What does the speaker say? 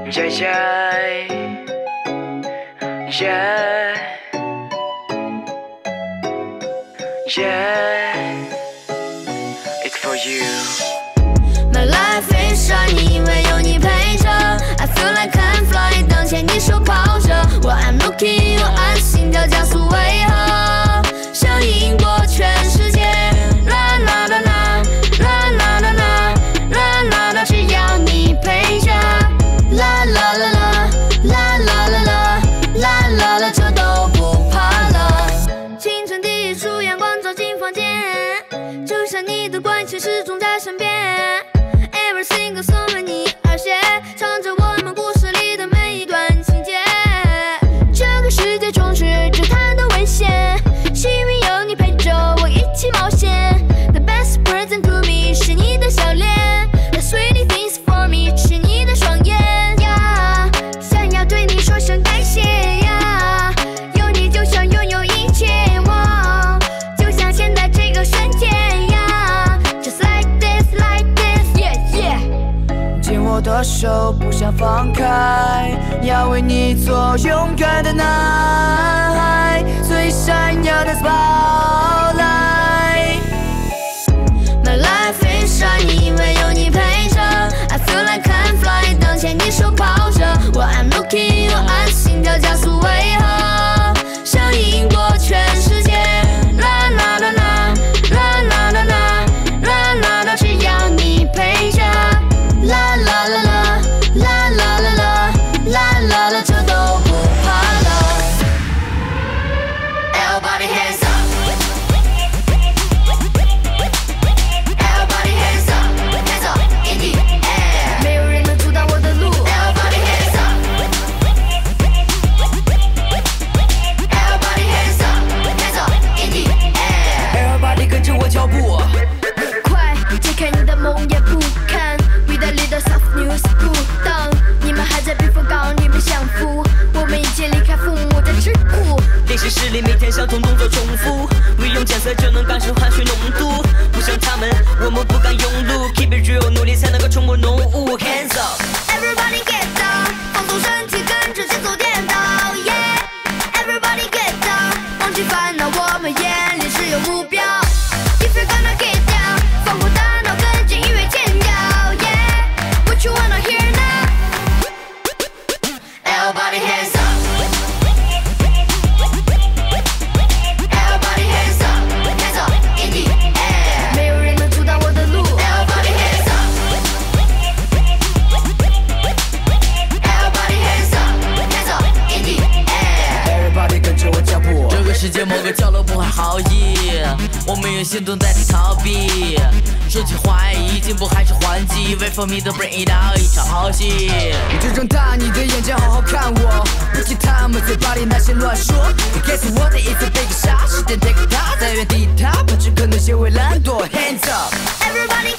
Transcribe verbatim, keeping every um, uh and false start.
Yeah, yeah, yeah, yeah, it's for you. My life is shiny， 因为有你陪着。I feel like I'm flying， 当牵你手跑着。我 I'm looking you， 按心跳加速，为何想赢过全世界？啦啦啦啦啦啦啦啦啦啦啦，只要你陪着。啦啦啦啦啦啦啦啦啦啦啦，这都不怕了。清晨第一束阳光照进房间，就像你的关心始终在身边。Every single song 为你而写，唱着我们故事里的每一段情节。这个世界充斥着太多危险，幸运有你陪着我一起冒险。The best present to me 是你的笑脸 ，The sweet things for me 是你的双眼呀。想要对你说声感谢呀，有你就像拥有一切，我就像现在这个瞬间呀。Just like this, like this, yeah, yeah。 紧握的手不想放开，要为你做勇敢的男孩，最闪耀的 spotlight。 My life is shiny， 因为有你陪着。I feel like I'm flying， 当牵你手跑着。我 I'm looking you， 按心跳加速，为何想赢过全世界？啦啦啦啦啦啦啦啦啦啦啦，只要你陪着。啦啦啦啦啦啦啦啦啦啦啦，这都不怕了。Everybody hands up。Everybody hands up, hands up in the air。没有人能阻挡我的路。Everybody hands up。Everybody hands up, hands up in the air。Everybody 跟着我脚步。快解开你的梦魇不堪，雨带里的 soft news 不当。你们还在避风港里面享福，我们一起离开父母的桎梏。 练习室里每天相同动作重复，不用检测就能感受汗水浓度。不像他们，我们不敢用路 ，keep it real， 努力才能够冲破浓雾。Hands up。Everybody get down， 放松身体，跟着节奏颠倒。Yeah，Everybody get down， 忘记烦恼，我们眼里只有目标。If you're gonna get down， 放过大脑，跟着音乐尖叫。Yeah，What you wanna hear now？Everybody hands up。Everybody hands up, hands up in the air。没有人能阻挡我的路。Everybody hands up。Everybody hands up, hands up in the air。Everybody 跟着我脚步。这个世界某个角落不怀好意，我们用行动代替逃避。说起怀疑，进步还是换季 ？Wait for me to bring it out， 一场好戏。 你就睁大你的眼睛，好好看我，不听他们嘴巴里那些乱说。你 guess 我的一次 big shot， 时间 take a 它，在原地踏，不只可能先会懒惰。Hands up。Everybody